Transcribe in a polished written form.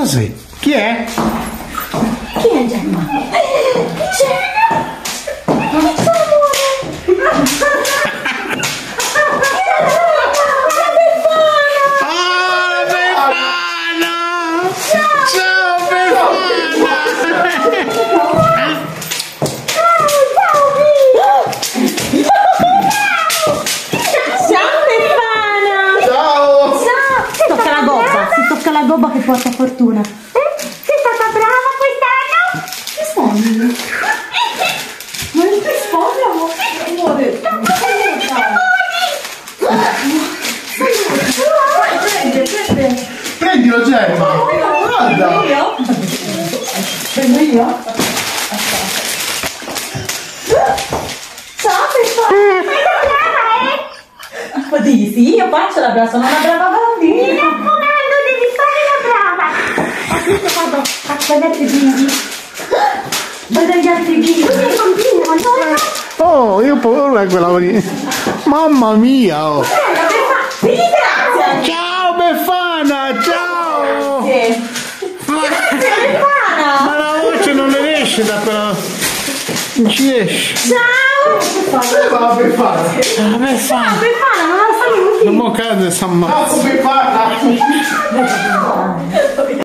Cos'è? Chi è? Chi è Gemma? Gemma! La gobba che porta fortuna. Sei stata brava quest'anno? Quest'anno? Ma non ti sposo? Amore. Prende. Prendilo, Gemma. Guarda. Prendo io? Ciao Peppa. Ma digli sì, io faccio la brava, sono una brava bambina. Vado a guardare i bimbi. Vado agli altri bimbi. Oh, io paura quella lì. Mamma mia, oh. Grazie. Ciao Befana, ciao. Grazie. Befana. Ma la voce non ne esce da quella. Non ci esce. Ciao. Ciao Befana. Ciao Befana, non la saluti. Non mo cade, sta Befana!